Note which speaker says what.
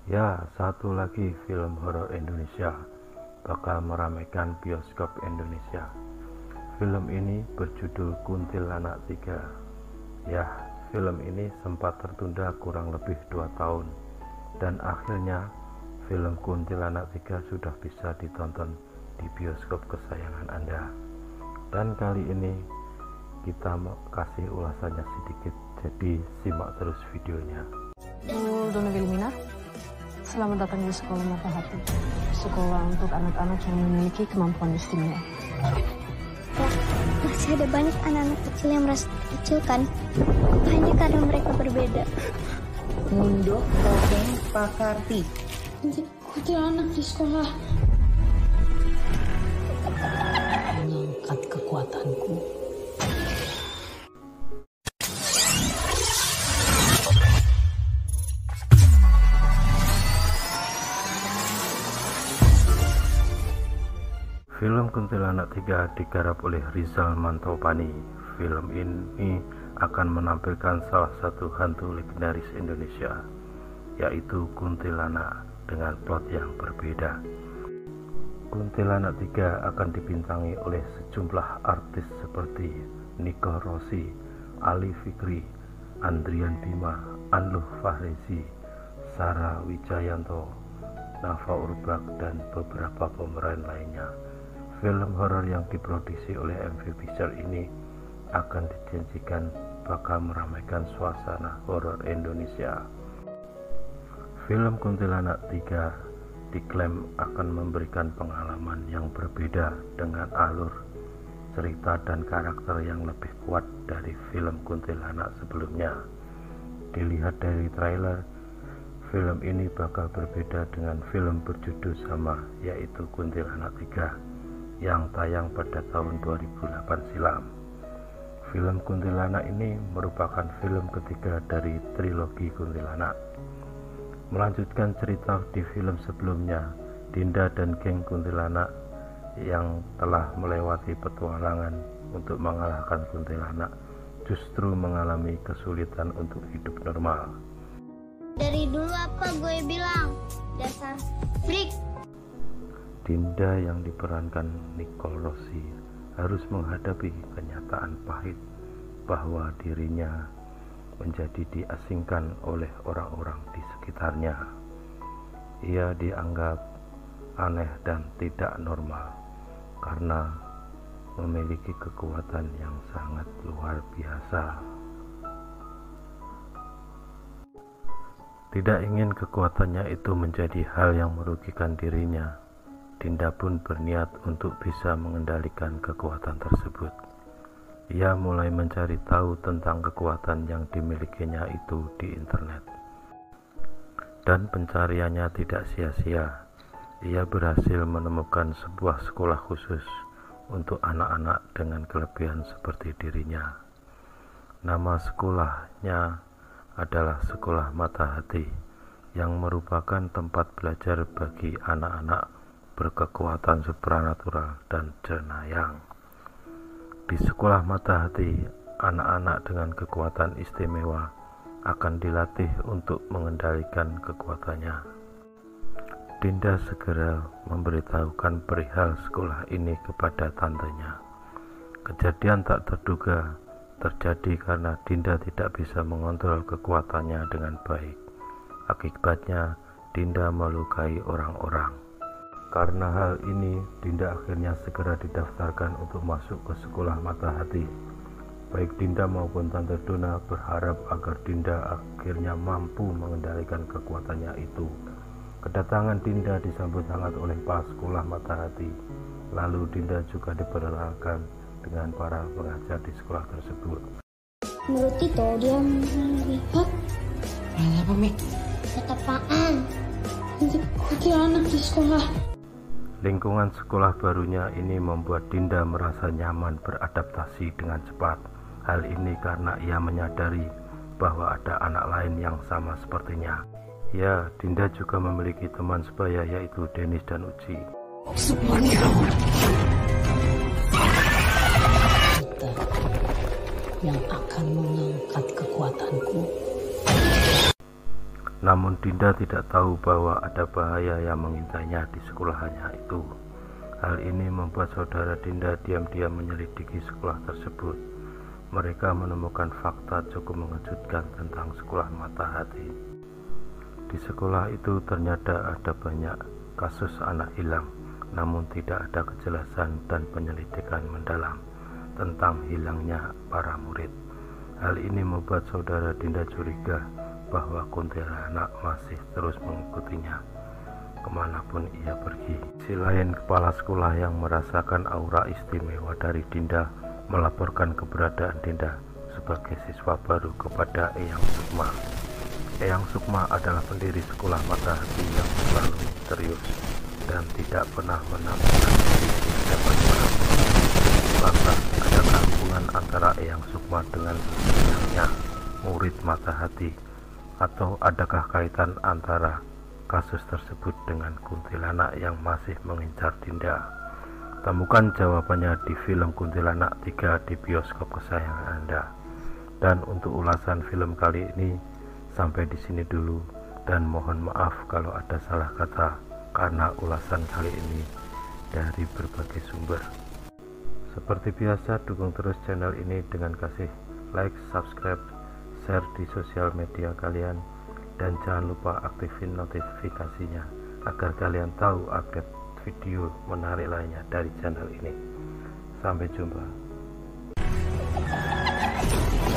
Speaker 1: Ya, satu lagi film horor Indonesia bakal meramaikan bioskop Indonesia. Film ini berjudul Kuntilanak 3. Ya, film ini sempat tertunda kurang lebih 2 tahun dan akhirnya film Kuntilanak 3 sudah bisa ditonton di bioskop kesayangan Anda. Dan kali ini kita mau kasih ulasannya sedikit, jadi simak terus videonya.
Speaker 2: Dona Wilmina, selamat datang di Sekolah Mata Hati, sekolah untuk anak-anak yang memiliki kemampuan istimewa.
Speaker 3: Masih ada banyak anak-anak kecil yang merasa terkecilkan hanya karena mereka berbeda.
Speaker 4: Mundo Topeng Pakarti.
Speaker 3: Kuntilanak di sekolah.
Speaker 2: Mengangkat kekuatanku.
Speaker 1: Film Kuntilanak 3 digarap oleh Rizal Mantoupani. Film ini akan menampilkan salah satu hantu legendaris Indonesia, yaitu kuntilanak dengan plot yang berbeda. Kuntilanak 3 akan dibintangi oleh sejumlah artis seperti Niko Rossi, Ali Fikri, Andrian Bima, Anluh Fahrezi, Sarah Wijayanto, Nafa Urbach, dan beberapa pemeran lainnya. Film horor yang diproduksi oleh MV Picture ini akan dijanjikan bakal meramaikan suasana horor Indonesia. Film Kuntilanak 3 diklaim akan memberikan pengalaman yang berbeda dengan alur cerita dan karakter yang lebih kuat dari film Kuntilanak sebelumnya. Dilihat dari trailer, film ini bakal berbeda dengan film berjudul sama, yaitu Kuntilanak 3 yang tayang pada tahun 2008 silam. Film Kuntilanak ini merupakan film ketiga dari trilogi Kuntilanak. Melanjutkan cerita di film sebelumnya, Dinda dan geng Kuntilanak yang telah melewati petualangan untuk mengalahkan kuntilanak justru mengalami kesulitan untuk hidup normal.
Speaker 3: Dari dulu apa gue bilang? Dasar freak.
Speaker 1: Dinda yang diperankan Nicole Rossi harus menghadapi kenyataan pahit bahwa dirinya menjadi diasingkan oleh orang-orang di sekitarnya. Ia dianggap aneh dan tidak normal karena memiliki kekuatan yang sangat luar biasa. Tidak ingin kekuatannya itu menjadi hal yang merugikan dirinya, Dinda pun berniat untuk bisa mengendalikan kekuatan tersebut. Ia mulai mencari tahu tentang kekuatan yang dimilikinya itu di internet. Dan pencariannya tidak sia-sia. Ia berhasil menemukan sebuah sekolah khusus untuk anak-anak dengan kelebihan seperti dirinya. Nama sekolahnya adalah Sekolah Mata Hati, yang merupakan tempat belajar bagi anak-anak berkekuatan supranatural dan cenayang. Di Sekolah Mata Hati, anak-anak dengan kekuatan istimewa akan dilatih untuk mengendalikan kekuatannya. Dinda segera memberitahukan perihal sekolah ini kepada tantenya. Kejadian tak terduga terjadi karena Dinda tidak bisa mengontrol kekuatannya dengan baik. Akibatnya, Dinda melukai orang-orang. Karena hal ini, Dinda akhirnya segera didaftarkan untuk masuk ke Sekolah Mata Hati. Baik Dinda maupun Tante Dona berharap agar Dinda akhirnya mampu mengendalikan kekuatannya itu. Kedatangan Dinda disambut hangat oleh para Sekolah Mata Hati. Lalu Dinda juga diperkenalkan dengan para pengajar di sekolah tersebut.
Speaker 3: Menurut Tito, dia melihat
Speaker 2: Apa, Mi?
Speaker 3: ketapaan kuntilanak di sekolah.
Speaker 1: Lingkungan sekolah barunya ini membuat Dinda merasa nyaman beradaptasi dengan cepat. Hal ini karena ia menyadari bahwa ada anak lain yang sama sepertinya. Ya, Dinda juga memiliki teman sebaya, yaitu Dennis dan Uci.
Speaker 2: Semuanya yang akan mengangkat kekuatanku.
Speaker 1: Namun Dinda tidak tahu bahwa ada bahaya yang mengintainya di sekolahannya itu. Hal ini membuat saudara Dinda diam-diam menyelidiki sekolah tersebut. Mereka menemukan fakta cukup mengejutkan tentang sekolah Mata Hati. Di sekolah itu ternyata ada banyak kasus anak hilang, namun tidak ada kejelasan dan penyelidikan mendalam tentang hilangnya para murid. Hal ini membuat saudara Dinda curiga bahwa kuntilanak masih terus mengikutinya kemanapun ia pergi. Di lain, kepala sekolah yang merasakan aura istimewa dari Dinda melaporkan keberadaan Dinda sebagai siswa baru kepada Eyang Sukma. Eyang Sukma adalah pendiri sekolah Mata Hati yang selalu misterius dan tidak pernah menampilkan diri di hadapan para murid. Lantas, adakah hubungan antara Eyang Sukma dengan hilangnya murid Mata Hati? Atau adakah kaitan antara kasus tersebut dengan kuntilanak yang masih mengincar Dinda? Temukan jawabannya di film Kuntilanak 3 di bioskop kesayangan Anda. Dan untuk ulasan film kali ini sampai di sini dulu, dan mohon maaf kalau ada salah kata karena ulasan kali ini dari berbagai sumber. Seperti biasa, dukung terus channel ini dengan kasih like, subscribe, share di sosial media kalian, dan jangan lupa aktifin notifikasinya agar kalian tahu update video menarik lainnya dari channel ini. Sampai jumpa.